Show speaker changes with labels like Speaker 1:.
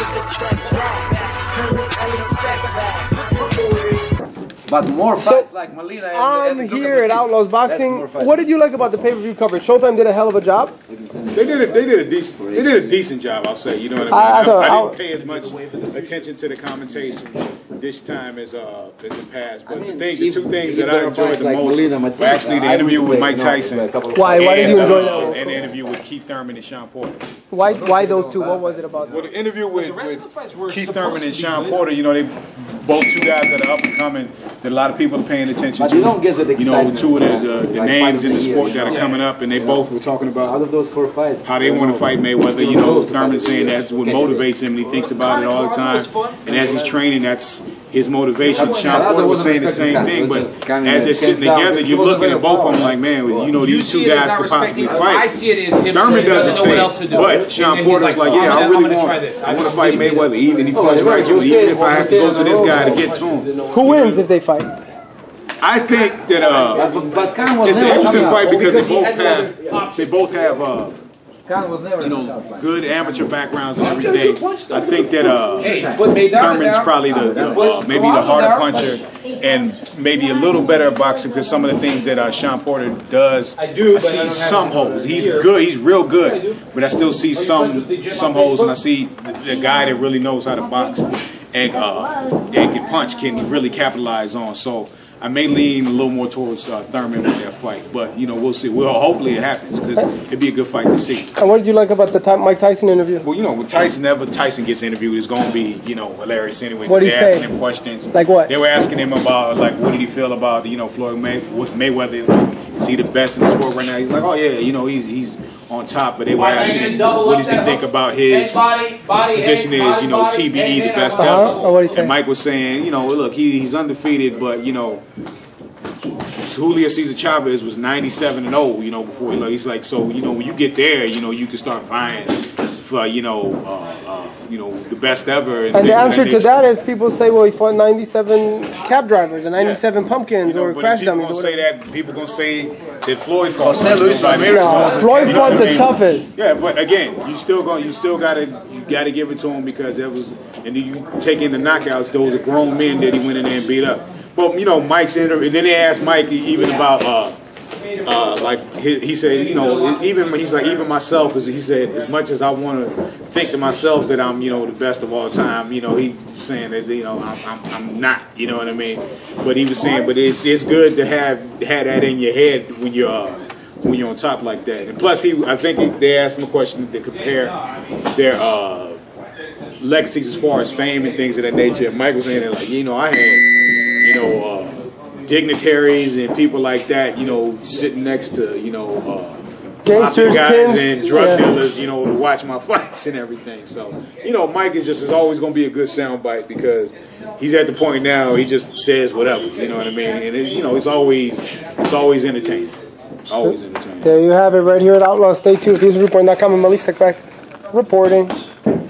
Speaker 1: But more fights like Molina and
Speaker 2: I'm here at Outlaws Boxing. What did you like about the pay-per-view coverage? Showtime did a hell of a job.
Speaker 3: They did a decent job, I'll say. You know what I mean? I didn't pay as much attention to the commentation this time as in the past. But the two things that I enjoyed the most were actually the interview with Mike Tyson.
Speaker 2: Why did you enjoy that?
Speaker 3: And the interview with Keith Thurman and Sean Porter.
Speaker 2: Why those two? What was it about?
Speaker 3: Well, the interview with Keith Thurman and Sean Porter, you know, they both two guys that are up and coming that a lot of people are paying attention to. You know, two of the names in the sport that are coming up, and they both were talking about how they want to fight Mayweather. You know, Thurman saying that's what motivates him, and he thinks about it all the time. And as he's training, that's his motivation. Sean Porter was saying the same thing, but as they're sitting together, you're looking at both of them like, man, you know, these two guys could possibly fight. Thurman doesn't say it, but Sean Porter's like, yeah, I really want to fight Mayweather, even if he punches right to him, even if I have to go to this guy to get to him.
Speaker 2: Who wins if they fight?
Speaker 3: I think that it's an interesting fight because they both have you know, good amateur backgrounds and everything. I think that Thurman's probably maybe the harder puncher and maybe a little better at boxing because some of the things that Sean Porter does, I see some holes. He's good, he's real good, but I still see some holes, and I see the guy that really knows how to box and can punch can really capitalize on. So I may lean a little more towards Thurman with that fight, but you know, we'll see. Well, hopefully it happens because it'd be a good fight to see.
Speaker 2: And what did you like about the Mike Tyson interview?
Speaker 3: Well, you know, when Tyson gets interviewed, it's going to be, you know, hilarious anyway.
Speaker 2: What did he say?
Speaker 3: Asking him questions.
Speaker 2: Like what?
Speaker 3: They were asking him about like what did he feel about Floyd Mayweather? Is he the best in the sport right now? He's like, oh yeah, you know, he's on top. But they were asking him what does he think about his position is, you know, TBE the best ever. And Mike was saying, you know, look, he's undefeated, but you know, Julio Cesar Chavez was 97-0, you know, before he's like, so you know, when you get there, you know, you can start vying for you know, the best ever.
Speaker 2: And the answer to that is people say, well, he fought 97 cab drivers and 97 pumpkins or crash dummies.
Speaker 3: People gonna say that Floyd fought.
Speaker 2: Floyd fought the toughest.
Speaker 3: Yeah, but again, you gotta give it to him because that was, and then you take in the knockouts. Those are grown men that he went in there and beat up. But you know, Mike's interview, and then they asked Mike even about like he said, you know, even myself, he said, as much as I want to think to myself that I'm, you know, the best of all time, you know, he's saying that, you know, I'm not, you know what I mean? But he was saying, but it's good to have that in your head when you're on top like that. And plus, I think they asked him a question to compare their legacies as far as fame and things of that nature. And Mike was saying that, like, you know, I had, you know, dignitaries and people like that, you know, sitting next to, you know,
Speaker 2: gangsters,
Speaker 3: guys and drug dealers, you know, to watch my fights and everything. So, you know, Mike is always going to be a good soundbite because he's at the point now he just says whatever, you know what I mean? And you know, it's always entertaining. Always entertaining.
Speaker 2: There you have it, right here at Outlaw. Stay tuned with newsreport.com and Melissa Clark reporting.